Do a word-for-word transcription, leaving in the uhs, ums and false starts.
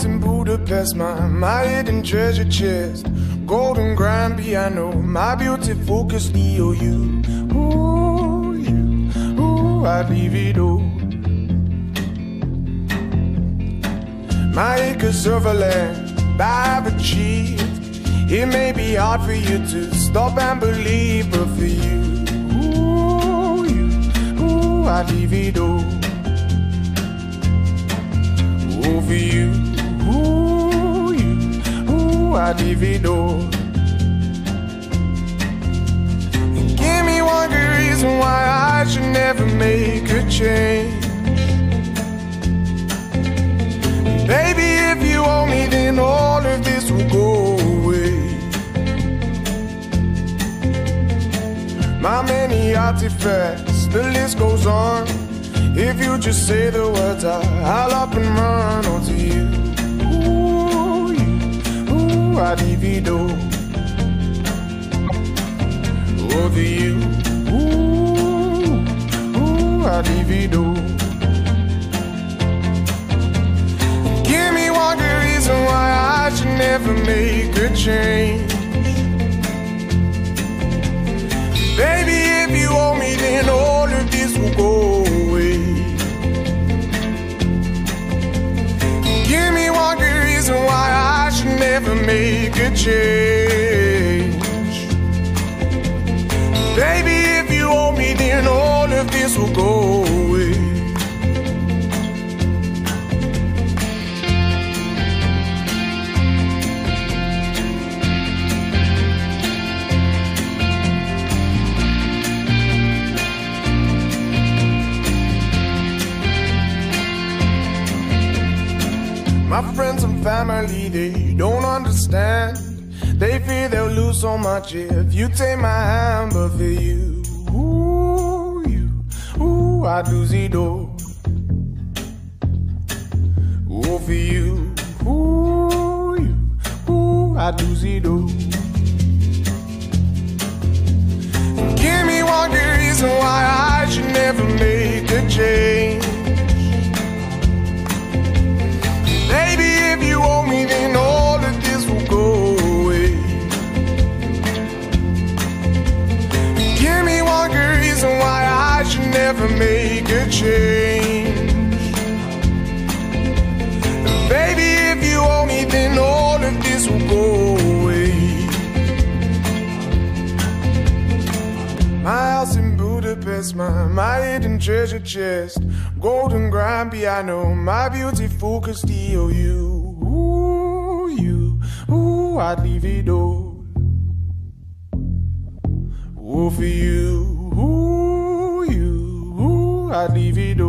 in Budapest, my, my hidden treasure chest, golden grand piano, my beauty focus, E O U. Ooh, you, ooh, I'd leave it all. My acres of land I've achieved. It may be hard for you to stop and believe, but for you, ooh, you, ooh, I'd leave it all. Ooh, for you, ooh, you, ooh, I'd leave it all. And give me one good reason why I should never make a change. Baby, if you owe me, then all of this will go away. My many artifacts, the list goes on. If you just say the words, I, I'll up and run onto you. Ooh, you, ooh, I'd leave it all. Over you, ooh, ooh, I'd leave it all. Give me one good reason why I should never make a change. Baby, if you owe me, then all of this will go away. Give me one good reason why I should never make a change. Baby, if you owe me, then all of this will go away. My friends and family, they don't understand. They fear they'll lose so much if you take my hand. But for you, ooh, you, ooh, I'd lose it all. Ooh, for you, ooh, you, ooh, I'd lose it all. Give me one good reason why I should never make a change. Baby, if you owe me, then all of this will go away. Give me one good reason why I should never make a change. Baby, if you owe me, then all of this will go away. My house in Budapest, my, my hidden treasure chest, golden grand piano, my beauty focused E O U. Ooh, you, ooh, I'd leave it all. Ooh, for you, ooh, you, ooh, I'd leave it all.